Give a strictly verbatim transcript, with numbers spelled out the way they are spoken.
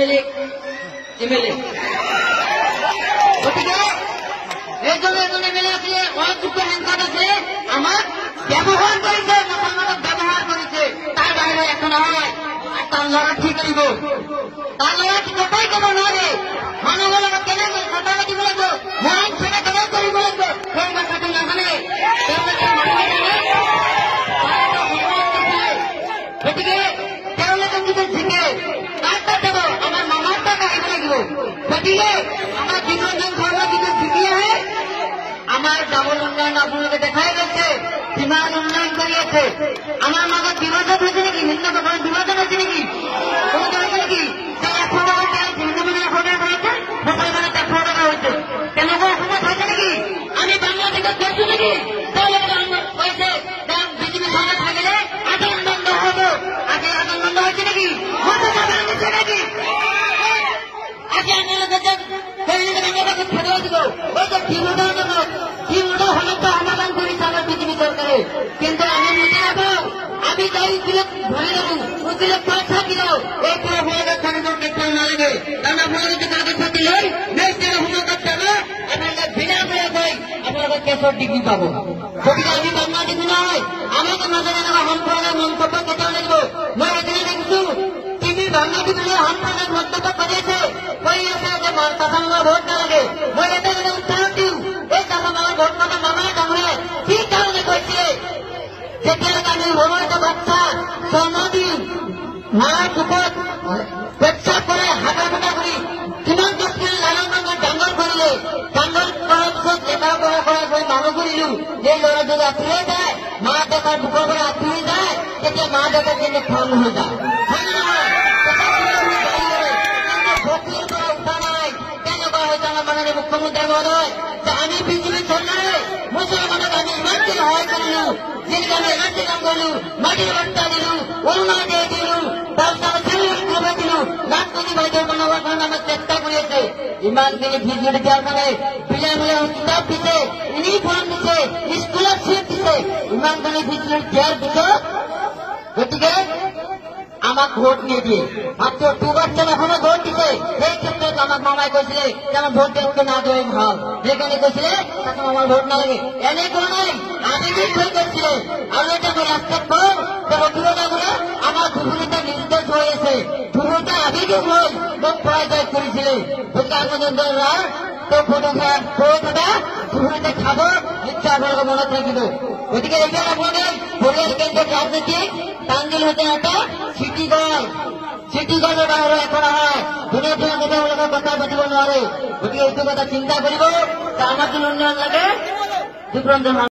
MLA MLA গতিকে এইজন এজন এমএলএ আছিলে অনেক দুটো হ্যান্ডকার্ড আছে আমার ব্যবহার করেছে মুসলমানক ব্যবহার করেছে তার বাইরে এখন হয় আর তার লড়া ঠিক হইব তার লড়া ঠিক কোথায় কেন নয় মানবের কেন কথা কি বলতো মহান সেটা কেন করি বলতো সেই কথাটি না জানে গতিকে তেওঁলোকে যদি শিকে তারটা দেব আমার মামারটা কাহিব লাগিব গতিকে আমার জীবনজন ধর্ম যদি শিকি আহে আমার ডাবল উন্নয়ন আপনাকে দেখাই গেছে কিমান উন্নয়ন করে আছে আমার মাজত বিভাজন হয়েছে নাকি ভিন্ন ধরনের বিভাজন হয়েছে নাকি কোনো হয়েছে নাকি সেই একশো টাকা তেল ভিন্ন ভিন্ন একশো টাকা হয়েছে মুসলমানের একশো টাকা হয়েছে তেনেকুৱা অসমত হয়েছে নাকি আমি বাংলাদেশত করছি নাকি হয়েছে বিজেপি সঙ্গে থাকলে আদান বন্ধ হবো আগে আদান বন্ধ হয়েছে নাকি হচ্ছে নাকি আগে আমি বাংলাদেশে ফেরত দিব ওই যে কিলোটার জন্য কিলোটা হলে তো সমাধান করেছে আমার বিজেপি সরকারে কিন্তু আমি বুঝে রাখবো আমি যাই উকিলে ভরে রাখুন উকিলে পয়সা দিলেও এই পুরো ভোলের খরচ দেখতে না লাগে কারণ আপনারা যদি কাগজপত্র লই নেক্সট দিনে হুমো করতে হবে আপনাদের বিনা করে কই আপনাদের কেশর ডিগ্রি পাবো গতিকে আমি বাংলাদেশ নয় আমাকে মাঝে মাঝে সম্প্রদায়ের মন্তব্য কেটে লাগব মই এখানে দেখছো টিভি বাংলাদেশে সম্প্রদায়ের মন্তব্য করেছে কই আছে যে তাসাঙ্গা ভোট না লাগে মই এটা উত্তর দিও এই তাসাঙ্গা ভোট কথা মামায় কামড়ে কি কারণে কইছে যেটা আমি বড় একটা বাচ্চা জন্মদিন মা দুপুর পেচ্ছা করে হাঁটা ফাটা করি কিমান দশ কিলো লালন রঙের ডাঙ্গল করিলে ডাঙ্গল করার পিছত লেখা পড়া করার পরে মানুষ করিলো যে ল'ৰা যদি আঁতরে যায় মা দেখার বুকুর করে আঁতরে যায় তেতিয়া মা দেখার জন্য ফল হয়ে যায় হয় না ভক্তির করা উঠা নাই কেনেকুৱা হয়েছে আমার মাননীয় মুখ্যমন্ত্রী মহোদয় যে আমি বিজেপি চৰকাৰে মুসলমানক আমি ইমান দিন সহায় কৰিলো যিনকে আমি ইমান দিন কাম কৰিলো মাটিৰ বাৰ্তা দিলো অৰুণা দিয়ে দিলো তাৰপিছত চাৰিওফালে দিলো লাখ কোটি বাইদেউ বনাবৰ কাৰণে আমাক চেষ্টা কৰি আছে ইমানখিনি ভিডিঅ' দিয়াৰ কাৰণে বিনামূলীয়া কিতাপ দিছে ইউনিফৰ্ম দিছে স্কলাৰশ্বিপ দিছে ইমানখিনি ভিডিঅ' দিয়াৰ পিছত গতিকে আমাক ভোট নিদিয়ে মাত্র দুবার এখনো ভোট দিছে সেই ক্ষেত্রে আমাক মামাই কৈছিলে যে আমার ভোট দিতে না দেওয়াই ভাল যেখানে কৈছিলে তাকে আমার ভোট নালাগে এনে কোৱা নাই আবেগিক হৈ গৈছিলে আৰু এটা মই লাষ্টত কওঁ যে অভিযোগা করে আমার ধুবুৰীতে নির্দেশ হৈ আছে ধুবুৰীতে আবেগিক হৈ মোক পৰাজয় কৰিছিলে গতিকে আনন্দ ৰাৰ তো ফটোগ্রাফ হৈ থকা ধুবুৰীতে খাব নিশ্চয় আপোনালোকে মনত থাকিব গতিকে এইবাৰ আপোনালোকে পৰিয়াল কেন্দ্রিক রাজনীতি টাঙ্গিল হতে এটা সিটি গল সিটি গলের বাইরে করা হয় দিনের দিনে নেতাগুলোকে কথা পাতিব নোৱাৰে গতিকে এইটো কথা চিন্তা কৰিব যে আমার জন্য উন্নয়ন লাগে বিক্রম